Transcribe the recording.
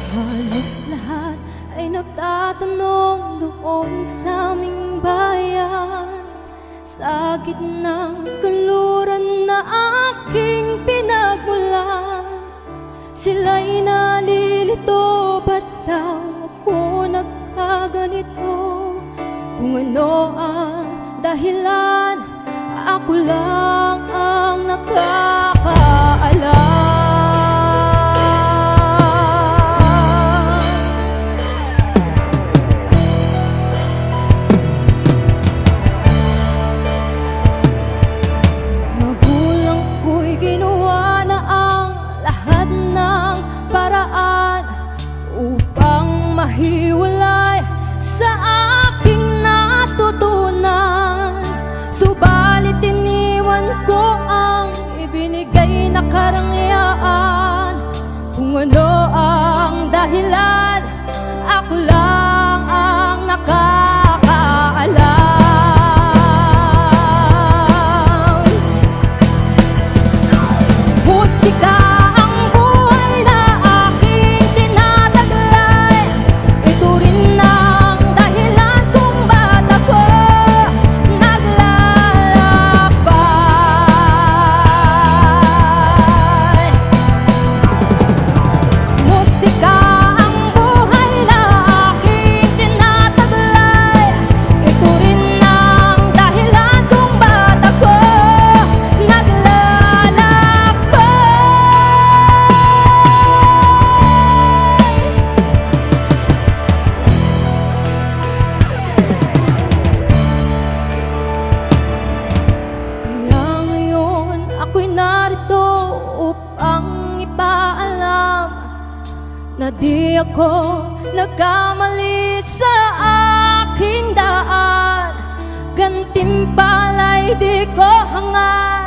Halos lahat ay nagtatanong doon sa aming bayan, sa gitnang kanluran na aking pinagmulan. Sila'y nalilito, ba't daw ako nagkaganito? Kung ano ang dahilan, ako lang ang nakakaalam. Magulang ko'y ginawa na ang lahat ng paraan upang mahiwalay sa aking natutunan. Subalit iniwan ko ang ibinigay na karangyaan. Kung ano ang dahilan, ako lang ang nakakaalam. Musika ang buhay na aking tinataglay. Ito rin ang dahilan kung ba't ako naglalakbay. Musika ang buhay na aking tinataglay. Ito rin ang dahilan kung ba't ako naglalakbay. Kaya ngayon ako'y narito upang ipaalam na di ako nagkamali sa aking daan. Gantimpala'y di ko hangad.